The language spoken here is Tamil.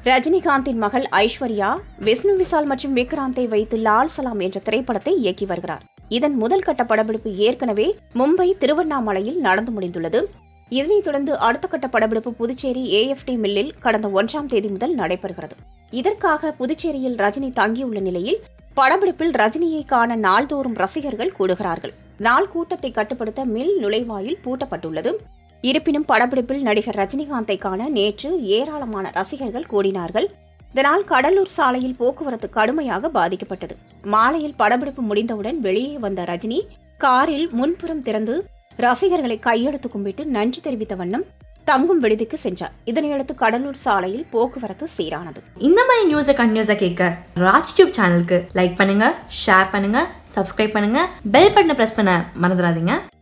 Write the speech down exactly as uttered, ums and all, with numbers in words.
ரஜினிகாந்தின் மகள் ஐஸ்வர்யா விஷ்ணு விஷால் மற்றும் விக்ராந்தை வைத்து லால் சலாம் என்ற திரைப்படத்தை இயக்கி வருகிறார். இதன் முதல் கட்ட படப்பிடிப்பு ஏற்கனவே மும்பை திருவண்ணாமலையில் நடந்து முடிந்துள்ளது. இதனைத் தொடர்ந்து அடுத்த கட்ட படப்பிடிப்பு புதுச்சேரி ஏஎஃப்டி மில்லில் கடந்த ஒன்றாம் தேதி முதல் நடைபெறுகிறது. இதற்காக புதுச்சேரியில் ரஜினி தங்கியுள்ள நிலையில் படப்பிடிப்பில் ரஜினியை காண நாள்தோறும் ரசிகர்கள் கூடுகிறார்கள். நாள் கூட்டத்தை கட்டுப்படுத்த மில் நுழைவாயில் பூட்டப்பட்டுள்ளது. இருப்பினும் படப்பிடிப்பில் நடிகர் ரஜினிகாந்தை காண நேற்று ஏராளமான ரசிகர்கள் கூடினார்கள். இதனால் கடலூர் சாலையில் போக்குவரத்து கடுமையாக பாதிக்கப்பட்டது. மாலையில் படப்பிடிப்பு முடிந்தவுடன் வெளியே வந்த ரஜினி காரில் முன்புறம் திறந்து ரசிகர்களை கையெடுத்து கும்பிட்டு நன்றி தெரிவித்த வண்ணம் தங்கும் விடுதிக்கு சென்றார். இதனையடுத்து கடலூர் சாலையில் போக்குவரத்து சீரானது. இந்த மாதிரி நியூஸை கண்டினியூஸா கேட்க ராஜ் டியூப் சேனலுக்கு லைக் பண்ணுங்க, ஷேர் பண்ணுங்க, சப்ஸ்கிரைப் பண்ணுங்க, பெல் பட்டனை பிரஸ் பண்ண மறந்துடாதீங்க.